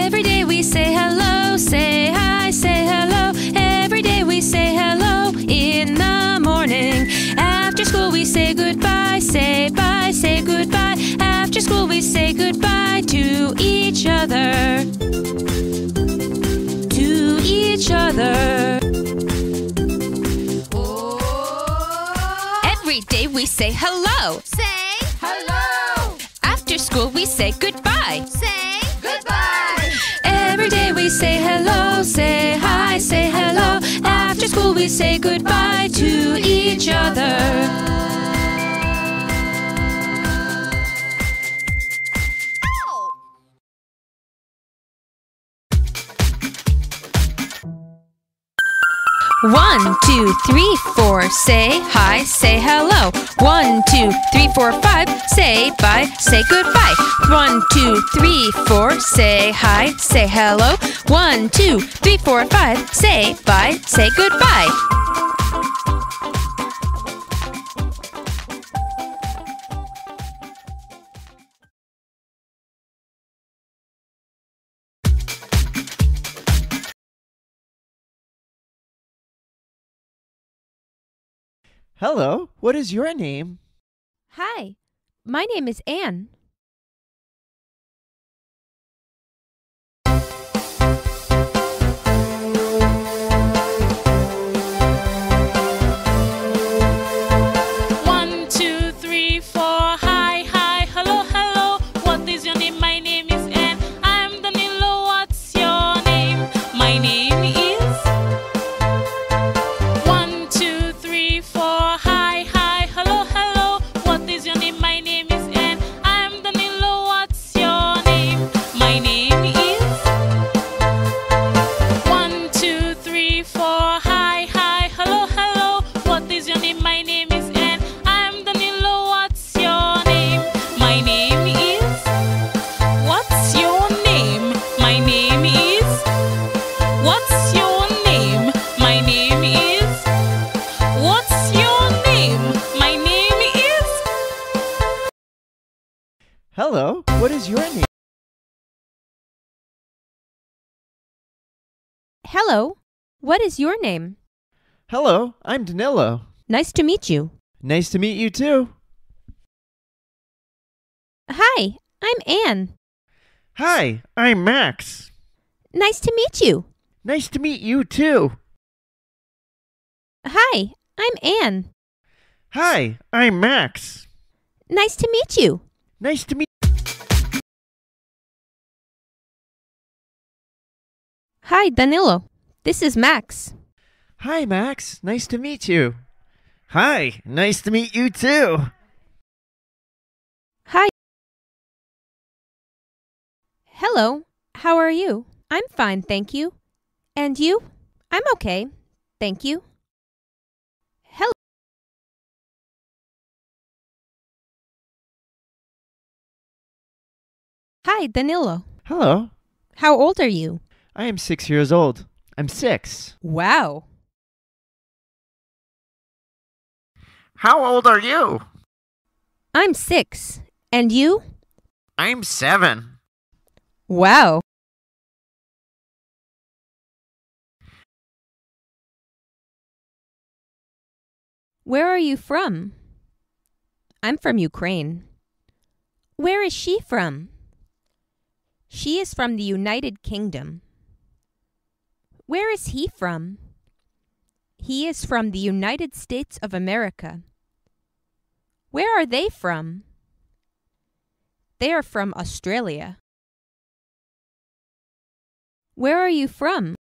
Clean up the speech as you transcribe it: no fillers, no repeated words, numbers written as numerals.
Every day we say hello, say hi, say hello. Every day we say hello in the morning. After school we say goodbye, say bye, say goodbye. After school we say goodbye to each other. To each other. Every day we say hello. Say hello. After school we say goodbye. Say goodbye. Every day we say hello, say hi, say hello. After school we say goodbye to each other. 1, 2, 3, 4, say hi, say hello. 1, 2, 3, 4, 5, say bye, say goodbye. 1, 2, 3, 4, say hi, say hello. 1, 2, 3, 4, 5, say bye, say goodbye. Hello, what is your name? Hi, my name is Anne. Hello, what is your name? Hello, what is your name? Hello, I'm Danilo. Nice to meet you. Nice to meet you too. Hi, I'm Anne. Hi, I'm Max. Nice to meet you. Nice to meet you too. Hi, I'm Anne. Hi, I'm Max. Nice to meet you. Nice to meet Hi, Danilo. This is Max. Hi, Max. Nice to meet you. Hi, nice to meet you too. Hi. Hello, how are you? I'm fine, thank you. And you? I'm okay, thank you. Hello. Hi, Danilo. Hello. How old are you? I am 6 years old. I'm 6. Wow. How old are you? I'm 6. And you? I'm 7. Wow. Where are you from? I'm from Ukraine. Where is she from? She is from the United Kingdom. Where is he from? He is from the United States of America. Where are they from? They are from Australia. Where are you from?